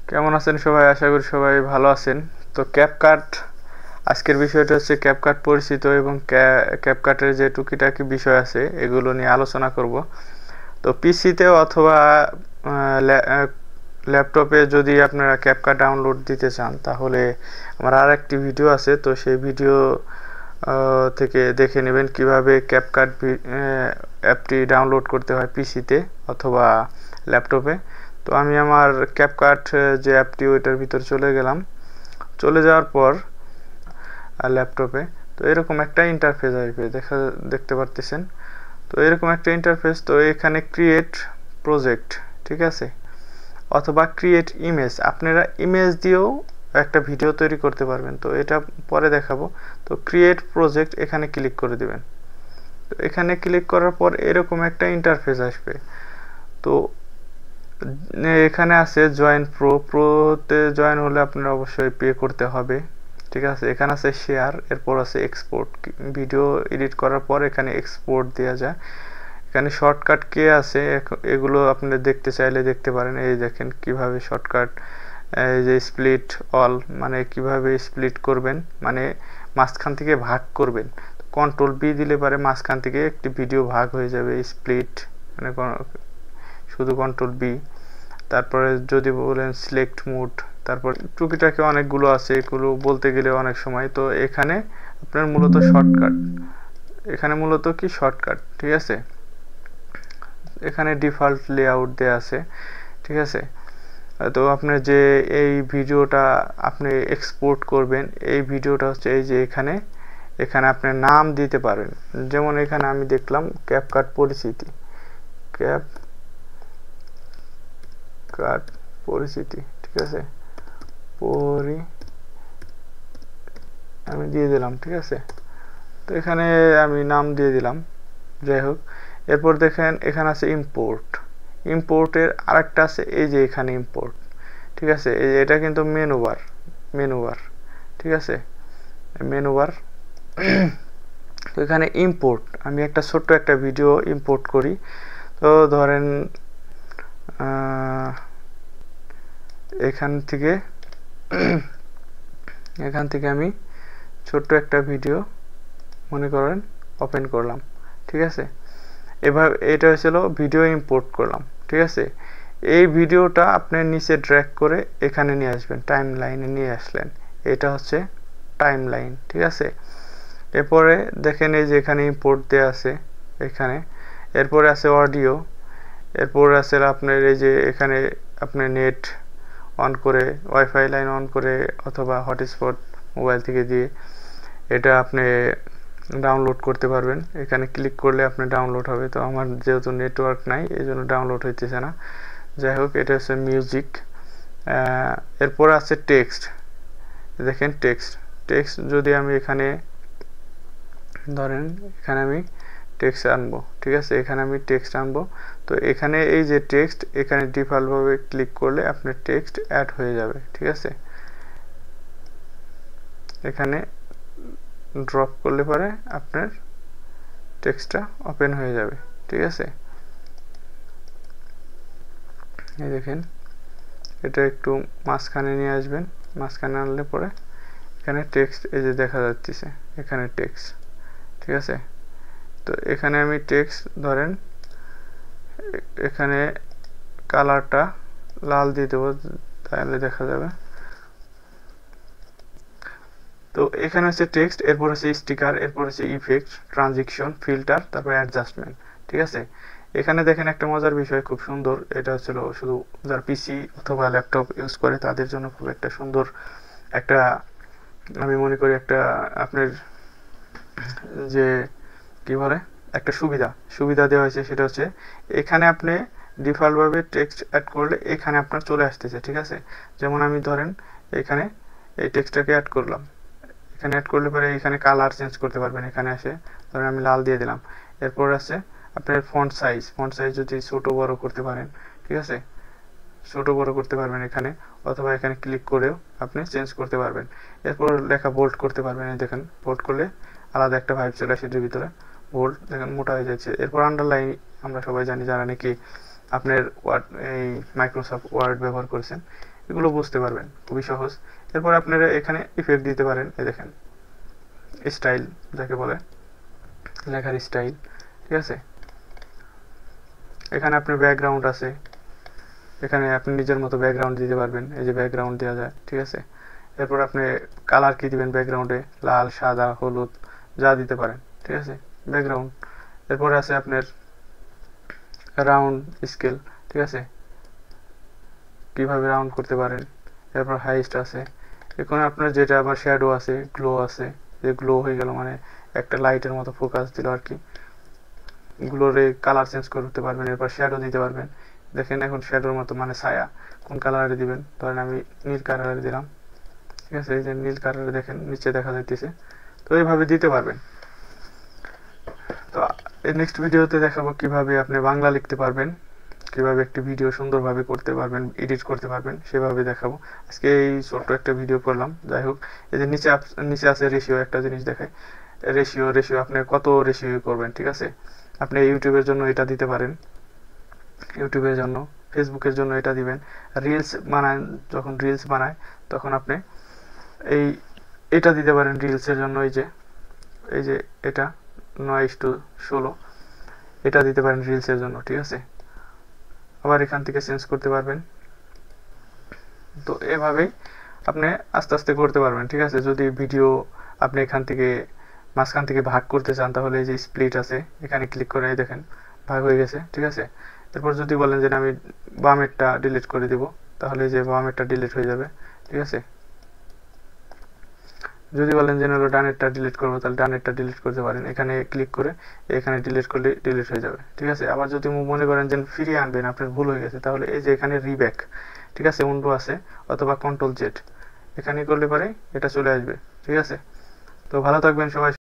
কেমন আছেন সবাই? আশা করি সবাই ভালো আছেন। তো ক্যাপকাট, আজকের বিষয়টা হচ্ছে ক্যাপকাট পরিচিত এবং ক্যাপকাটের যে টুকিটাকি বিষয় আছে এগুলো নিয়ে আলোচনা করব। তো পিসিতে অথবা ল্যাপটপে যদি আপনারা ক্যাপকাট ডাউনলোড দিতে চান তাহলে আমার আর একটি ভিডিও আছে, তো সেই ভিডিও থেকে দেখে নেবেন কিভাবে ক্যাপকাট অ্যাপটি ডাউনলোড করতে হয় পিসিতে অথবা ল্যাপটপে। তো আমি আমার ক্যাপকাট যে অ্যাপটি ওইটার ভিতর চলে গেলাম। চলে যাওয়ার পর ল্যাপটপে তো এরকম একটা ইন্টারফেস আসবে, দেখতে পারতেছেন। তো এরকম একটা ইন্টারফেস, তো এখানে ক্রিয়েট প্রজেক্ট, ঠিক আছে, অথবা ক্রিয়েট ইমেজ, আপনারা ইমেজ দিয়েও একটা ভিডিও তৈরি করতে পারবেন। তো এটা পরে দেখাবো। তো ক্রিয়েট প্রজেক্ট এখানে ক্লিক করে দিবেন। তো এখানে ক্লিক করার পর এরকম একটা ইন্টারফেস আসবে। তো এখানে আছে জয়েন প্রোতে জয়েন হলে আপনার অবশ্যই পে করতে হবে, ঠিক আছে। এখানে আছে শেয়ার, এরপর আছে এক্সপোর্ট, ভিডিও এডিট করার পর এখানে এক্সপোর্ট দেওয়া যায়। এখানে শর্টকাট কে আছে, এগুলো আপনারা দেখতে চাইলে দেখতে পারেন। এই দেখেন কিভাবে শর্টকাট, এই যে স্প্লিট অল, মানে কিভাবে স্প্লিট করবেন, মানে মাঝখান থেকে ভাগ করবেন। কন্ট্রোল বি দিলে পারে মাঝখান থেকে একটি ভিডিও ভাগ হয়ে যাবে, স্প্লিট মানে শুধু কন্ট্রোল বি। তারপরে যদি বলেন সিলেক্ট মুড, তারপর টুকিটাকি অনেকগুলো আছে, এগুলো বলতে গেলে অনেক সময়। তো এখানে আপনার মূলত শর্টকাট, এখানে মূলত কি শর্টকাট, ঠিক আছে। এখানে ডিফল্ট লেআউট দেয়া আছে, ঠিক আছে। তো আপনার যে এই ভিডিওটা আপনি এক্সপোর্ট করবেন, এই ভিডিওটা হচ্ছে এই যে এখানে এখানে আপনি নাম দিতে পারেন। যেমন এখানে আমি দেখলাম ক্যাপকাট পরিচিতি, ক্যাপকাট পরিচিতি, ঠিক আছে, আমি দিয়ে দিলাম, ঠিক আছে। তো এখানে আমি নাম দিয়ে দিলাম, যাই হোক। এরপর দেখেন এখানে আছে ইম্পোর্ট, ইম্পোর্টের আরেকটা আছে এই যে এখানে ইম্পোর্ট, ঠিক আছে। এটা কিন্তু মেনুবার, ঠিক আছে, মেনুবার। তো এখানে ইম্পোর্ট, আমি একটা ছোট্ট একটা ভিডিও ইম্পোর্ট করি। তো ধরেন এখান থেকে আমি ছোট্ট একটা ভিডিও মনে করেন ওপেন করলাম, ঠিক আছে। এভাবে এটা হয়েছিল ভিডিও ইম্পোর্ট করলাম, ঠিক আছে। এই ভিডিওটা আপনি নিচে ড্র্যাগ করে এখানে নিয়ে আসবেন, টাইম লাইনে নিয়ে আসলেন, এটা হচ্ছে টাইম লাইন, ঠিক আছে। এরপরে দেখেন এই যে এখানে ইম্পোর্ট দেওয়া আছে এখানে। এরপরে আছে অডিও, এরপরে আছে আপনার এই যে এখানে আপনি নেট অন করে, ওয়াইফাই লাইন অন করে অথবা হটস্পট মোবাইল থেকে দিয়ে এটা আপনি ডাউনলোড করতে পারবেন। এখানে ক্লিক করলে আপনি ডাউনলোড হবে। তো আমার যেহেতু নেটওয়ার্ক নাই এই জন্য ডাউনলোড হইতেছে না। যাই হোক, এটা হচ্ছে মিউজিক। এরপর আছে টেক্সট, দেখেন টেক্সট যদি আমি এখানে ধরেন এখানে আমি টেক্সট আনবো, ঠিক আছে, এখানে আমি টেক্সট আনবো। তো এখানে এই যে টেক্সট, এখানে ডিফল্টভাবে ক্লিক করলে আপনার টেক্সট অ্যাড হয়ে যাবে, ঠিক আছে। এখানে ড্রপ করলে পরে আপনার টেক্সটটা ওপেন হয়ে যাবে, ঠিক আছে। এই দেখেন এটা একটু মাঝখানে নিয়ে আসবেন, মাঝখানে আনলে পরে এখানে টেক্সট এই যে দেখা যাচ্ছে, এখানে টেক্সট, ঠিক আছে। তো এখানে আমি টেক্সট ধরেন এখানে কালারটা লাল দিয়ে দেবো, তাহলে দেখা যাবে। তো এখানে হচ্ছে টেক্সট, এরপর হচ্ছে স্টিকার, এরপর হচ্ছে ইফেক্ট, ট্রানজিশন, ফিল্টার, তারপর অ্যাডজাস্টমেন্ট, ঠিক আছে। এখানে দেখেন একটা মজার বিষয়, খুব সুন্দর। এটা হচ্ছিল শুধু যারা পিসি অথবা ল্যাপটপ ইউজ করে তাদের জন্য খুব একটা সুন্দর একটা, আমি মনে করি একটা আপনার যে কি বলে একটা সুবিধা দেওয়া হয়েছে। সেটা হচ্ছে এখানে আপনি ডিফল্টভাবে টেক্সট অ্যাড করলে এখানে আপনার চলে আসতেছে, ঠিক আছে। যেমন আমি ধরেন এখানে এই টেক্সটটাকে অ্যাড করলাম, এখানে অ্যাড করলে পরে এখানে কালার চেঞ্জ করতে পারবেন। এখানে আসে ধরেন আমি লাল দিয়ে দিলাম। এরপর আছে আপনার ফন্ট সাইজ যদি ছোট বড় করতে পারেন, ঠিক আছে, ছোট বড় করতে পারবেন এখানে, অথবা এখানে ক্লিক করেও আপনি চেঞ্জ করতে পারবেন। এরপর লেখা বোল্ড করতে পারবেন, দেখেন বোল্ড করলে আলাদা একটা ভাইব চলে আসে এটার ভিতরে, বোল্ড দেখেন মোটা হয়ে যাচ্ছে। এরপর আন্ডারলাইন, আমরা সবাই জানি যারা নাকি আপনার ওয়ার্ড এই মাইক্রোসফট ওয়ার্ড ব্যবহার করেছেন, এগুলো বুঝতে পারবেন, খুবই সহজ। এরপর আপনারা এখানে ইফেক্ট দিতে পারেন, এই দেখেন স্টাইল যাকে বলে, লেখার স্টাইল, ঠিক আছে। এখানে আপনার ব্যাকগ্রাউন্ড আছে, এখানে আপনি নিজের মতো ব্যাকগ্রাউন্ড দিতে পারবেন, এই যে ব্যাকগ্রাউন্ড দেওয়া যায়, ঠিক আছে। এরপর আপনি কালার কি দিবেন ব্যাকগ্রাউন্ডে, লাল, সাদা, হলুদ যা দিতে পারেন, ঠিক আছে, ব্যাকগ্রাউন্ড। এরপরে আছে আপনার রাউন্ড স্কেল, ঠিক আছে, কিভাবে রাউন্ড করতে পারেন। এরপর হাইস্ট আছে, এখন আপনার যেটা আবার শ্যাডো আছে, গ্লো আছে, যে গ্লো হয়ে গেল মানে একটা লাইটের মতো ফোকাস দিল আর কি, গ্লোরে কালার চেঞ্জ করতে পারবেন। এরপর শ্যাডো দিতে পারবেন, দেখেন এখন শ্যাডোর মতো মানে ছায়া কোন কালারে দিবেন, ধরেন আমি নীল কালারে দিলাম, ঠিক আছে, এই যে নীল কালারে দেখেন নিচে দেখা যাইতেছে। তো এইভাবে দিতে পারবেন। তো নেক্সট ভিডিওতে দেখাবো কিভাবে আপনি বাংলা লিখতে পারবেন, কিভাবে একটি ভিডিও সুন্দরভাবে করতে পারবেন, এডিট করতে পারবেন, সেভাবে দেখাবো। আজকে এই ছোট্ট একটা ভিডিও করলাম। যাই হোক, এই যে নিচে আছে রেশিও, একটা জিনিস দেখায়, রেশিও আপনি কত রেশিও করবেন, ঠিক আছে। আপনি ইউটিউবের জন্য এটা দিতে পারেন, ইউটিউবের জন্য, ফেসবুকের জন্য এটা দিবেন। রিলস বানান, যখন রিলস বানায় তখন আপনি এটা দিতে পারেন রিলসের জন্য, এই যে এটা 9:16 এটা দিতে পারেন রিলসের জন্য, ঠিক আছে। আবার এখান থেকে চেঞ্জ করতে পারবেন। তো এভাবেই আপনি আস্তে আস্তে করতে পারবেন, ঠিক আছে। যদি ভিডিও আপনি এখান থেকে মাঝখান থেকে ভাগ করতে চান, তাহলে এই যে স্প্লিট আছে, এখানে ক্লিক করে দেখেন ভাগ হয়ে গেছে, ঠিক আছে। এরপর যদি বলেন যে আমি বামেরটা ডিলিট করে দিব, তাহলে এই যে বামেরটা ডিলিট হয়ে যাবে, ঠিক আছে। যদি বলেন যে ডানেরটা ডিলিট করবো, তাহলে ডানেরটা ডিলিট করতে পারেন, এখানে ক্লিক করে এখানে ডিলিট করলে ডিলিট হয়ে যাবে, ঠিক আছে। আবার যদি মনে করেন যে ফিরিয়ে আনবেন, আপনার ভুল হয়ে গেছে, তাহলে এই যে এখানে রিব্যাক, ঠিক আছে, উন্ডো আছে, অথবা কন্ট্রোল জেড এখানে করলে পারে এটা চলে আসবে, ঠিক আছে। তো ভালো থাকবেন সবাই।